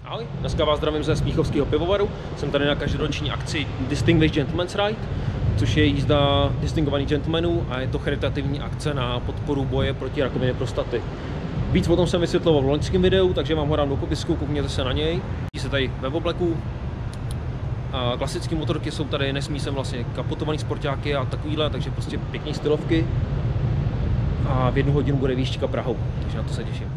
Ahoj, dneska vás zdravím ze Smíchovského pivovaru. Jsem tady na každoroční akci Distinguished Gentleman's Ride, což je jízda distingovaných gentlemanů a je to charitativní akce na podporu boje proti rakovině prostaty. Víc o tom jsem vysvětloval v loňském videu, takže vám ho dám do popisku, koukněte se na něj. Vidí se tady ve obleku. A klasické motorky jsou tady, nesmí sem vlastně kapotovaný sportáky a takovýhle, takže prostě pěkné stylovky. A v 1 hodinu bude výšťka Prahou, takže na to se těším.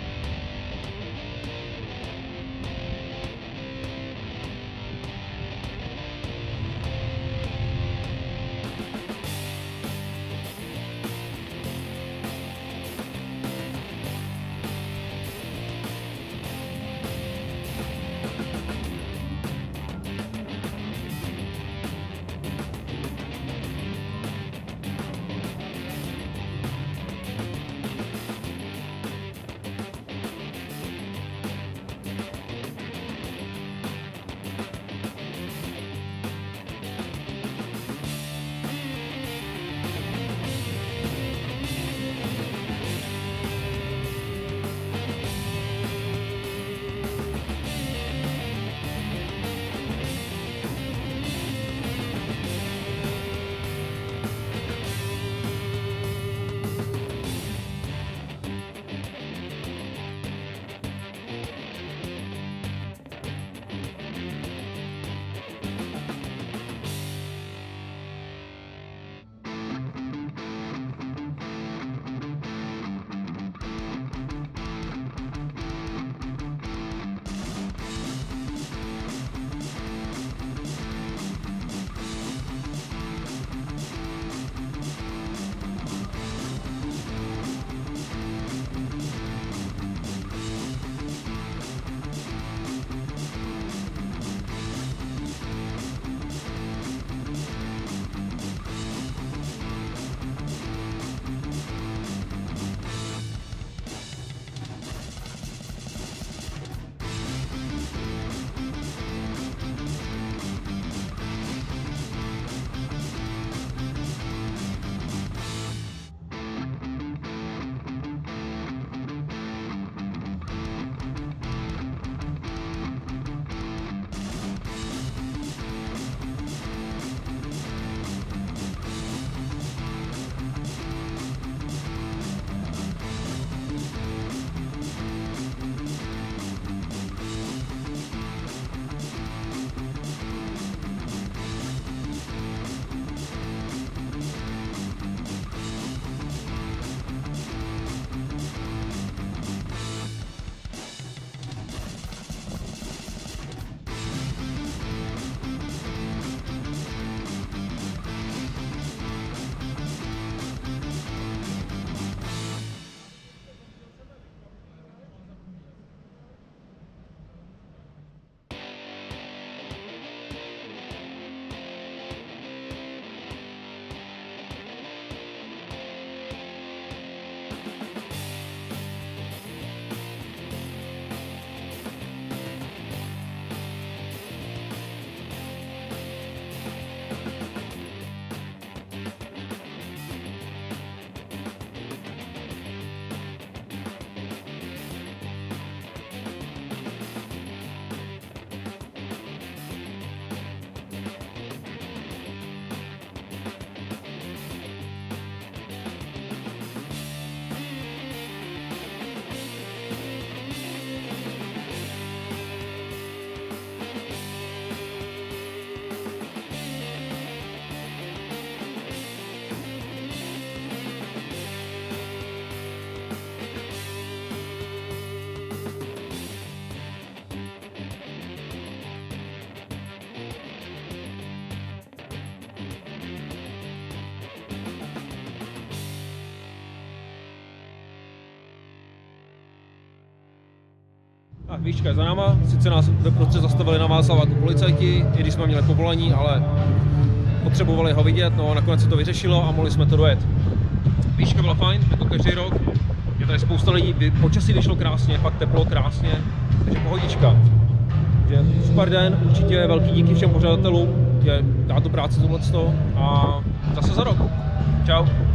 A výška je za náma, sice nás ve prostředí zastavili na Václaváku policajti, i když jsme měli povolení, ale potřebovali ho vidět, no a nakonec se to vyřešilo a mohli jsme to dojet. Výška byla fajn, jako každý rok, je tady spousta lidí, počasí vyšlo krásně, fakt teplo, krásně, takže pohodička. Takže super den, určitě velký díky všem pořadatelům, že dá to práci tohleto a zase za rok. Čau.